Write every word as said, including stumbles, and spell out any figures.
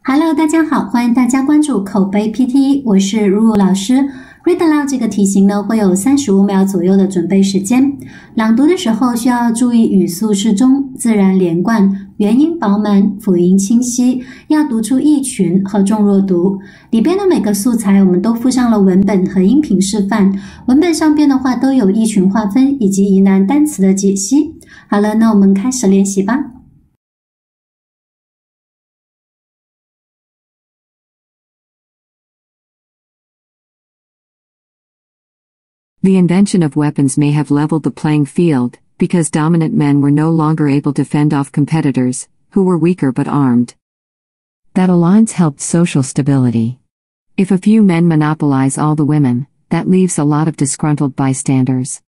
Hello，大家好，欢迎大家关注口碑 P T， 我是如如老师。Read aloud 这个题型呢，会有三十五秒左右的准备时间。朗读的时候需要注意语速适中、自然连贯、元音饱满、辅音清晰，要读出意群和重弱读。里边的每个素材我们都附上了文本和音频示范，文本上边的话都有意群划分以及疑难单词的解析。好了，那我们开始练习吧。 The invention of weapons may have leveled the playing field, because dominant men were no longer able to fend off competitors, who were weaker but armed. That alliance helped social stability. If a few men monopolize all the women, that leaves a lot of disgruntled bystanders.